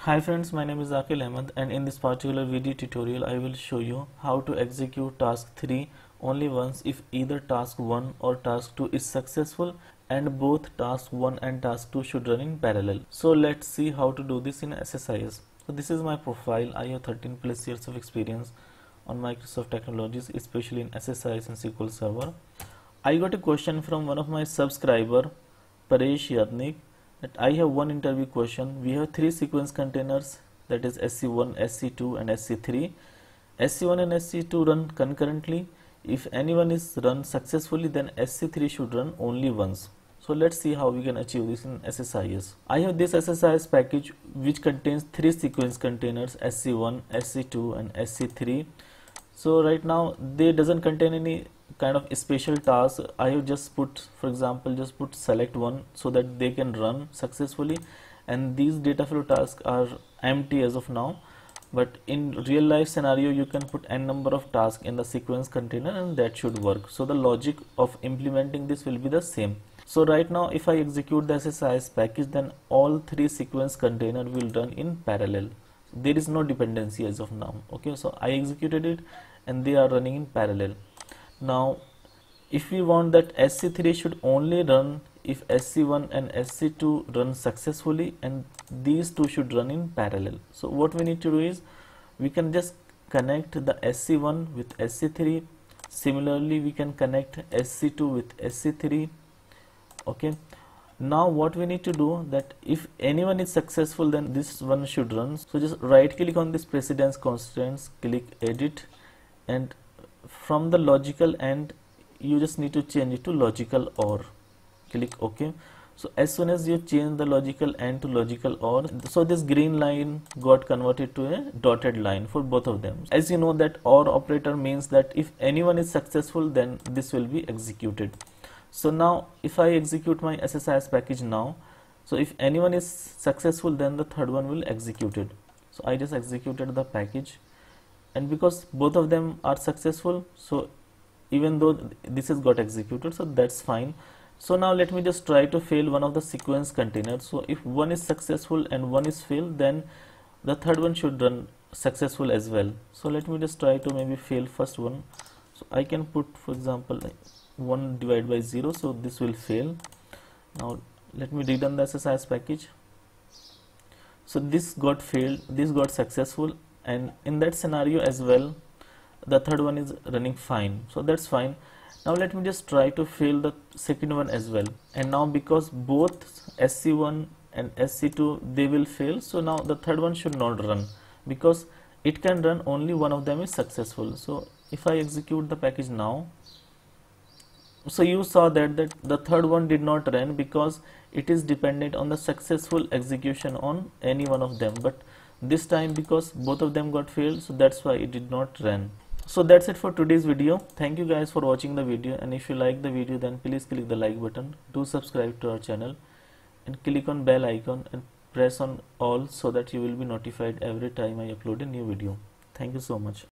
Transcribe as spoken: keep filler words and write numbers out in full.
Hi friends, my name is Aqil Ahmed, and in this particular video tutorial I will show you how to execute task three only once if either task one or task two is successful and both task one and task two should run in parallel. So let's see how to do this in S S I S. So this is my profile. I have thirteen plus years of experience on Microsoft technologies, especially in S S I S and S Q L Server. I got a question from one of my subscriber, Paresh Yadnik, that I have one interview question. We have three sequence containers, that is S C one, S C two and S C three. S C one and S C two run concurrently. If anyone is run successfully, then S C three should run only once. So let's see how we can achieve this in S S I S. I have this S S I S package which contains three sequence containers, S C one, S C two and S C three. So right now they doesn't contain any kind of special task. I have just put, for example, just put select one so that they can run successfully, and these data flow tasks are empty as of now. But in real life scenario you can put n number of tasks in the sequence container and that should work. So the logic of implementing this will be the same. So right now if I execute the S S I S package, then all three sequence container will run in parallel. There is no dependency as of now. Okay, so I executed it and they are running in parallel. Now if we want that S C three should only run if S C one and S C two run successfully, and these two should run in parallel. So what we need to do is we can just connect the S C one with S C three. Similarly we can connect S C two with S C three. Okay, now what we need to do, that if anyone is successful then this one should run. So just right click on this precedence constraints, click edit, and from the logical end you just need to change it to logical or. Click OK. So as soon as you change the logical end to logical or, so this green line got converted to a dotted line for both of them. As you know that or operator means that if anyone is successful then this will be executed. So now if I execute my S S I S package now, so if anyone is successful then the third one will execute it. So I just executed the package, and because both of them are successful, so even though this has got executed, so that's fine. So now let me just try to fail one of the sequence containers. So if one is successful and one is failed, then the third one should run successful as well. So let me just try to maybe fail first one. So I can put, for example, like one divided by zero, so this will fail. Now let me read on the S S I S package. So this got failed, this got successful, and in that scenario as well the third one is running fine, so that's fine. Now let me just try to fail the second one as well, and now because both S C one and S C two they will fail, so now the third one should not run because it can run only one of them is successful. So if I execute the package now, so you saw that, that the third one did not run because it is dependent on the successful execution on any one of them, but this time because both of them got failed, so that's why it did not run. So that's it for today's video. Thank you guys for watching the video, and if you like the video then please click the like button, do subscribe to our channel and click on bell icon and press on all so that you will be notified every time I upload a new video. Thank you so much.